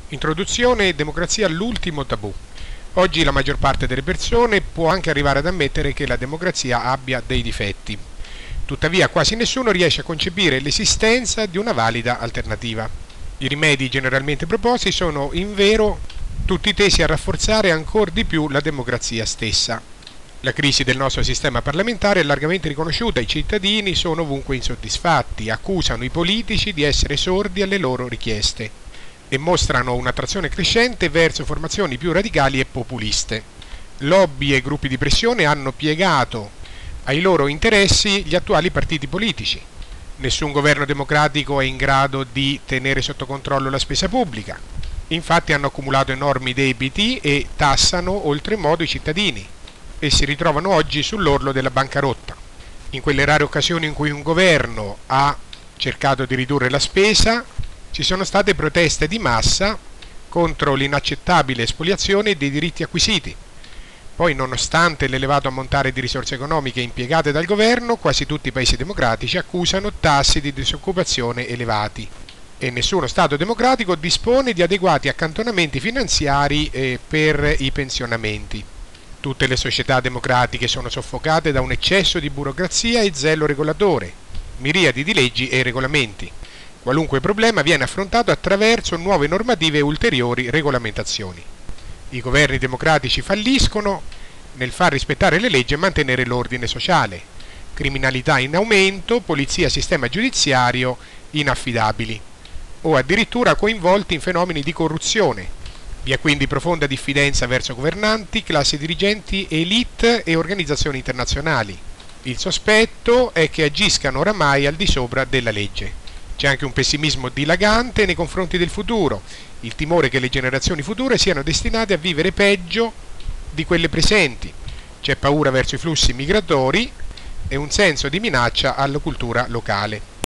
Introduzione: democrazia, l'ultimo tabù. Oggi la maggior parte delle persone può anche arrivare ad ammettere che la democrazia abbia dei difetti. Tuttavia quasi nessuno riesce a concepire l'esistenza di una valida alternativa. I rimedi generalmente proposti sono invero tutti tesi a rafforzare ancora di più la democrazia stessa. La crisi del nostro sistema parlamentare è largamente riconosciuta, i cittadini sono ovunque insoddisfatti, accusano i politici di essere sordi alle loro richieste e mostrano un'attrazione crescente verso formazioni più radicali e populiste. Lobby e gruppi di pressione hanno piegato ai loro interessi gli attuali partiti politici. Nessun governo democratico è in grado di tenere sotto controllo la spesa pubblica. Infatti hanno accumulato enormi debiti e tassano oltremodo i cittadini e si ritrovano oggi sull'orlo della bancarotta. In quelle rare occasioni in cui un governo ha cercato di ridurre la spesa, ci sono state proteste di massa contro l'inaccettabile spoliazione dei diritti acquisiti. Poi, nonostante l'elevato ammontare di risorse economiche impiegate dal governo, quasi tutti i paesi democratici accusano tassi di disoccupazione elevati e nessuno Stato democratico dispone di adeguati accantonamenti finanziari per i pensionamenti. Tutte le società democratiche sono soffocate da un eccesso di burocrazia e zelo regolatore, miriadi di leggi e regolamenti. Qualunque problema viene affrontato attraverso nuove normative e ulteriori regolamentazioni. I governi democratici falliscono nel far rispettare le leggi e mantenere l'ordine sociale. Criminalità in aumento, polizia e sistema giudiziario inaffidabili o addirittura coinvolti in fenomeni di corruzione. Vi è quindi profonda diffidenza verso governanti, classi dirigenti, elite e organizzazioni internazionali. Il sospetto è che agiscano oramai al di sopra della legge. C'è anche un pessimismo dilagante nei confronti del futuro, il timore che le generazioni future siano destinate a vivere peggio di quelle presenti. C'è paura verso i flussi migratori e un senso di minaccia alla cultura locale.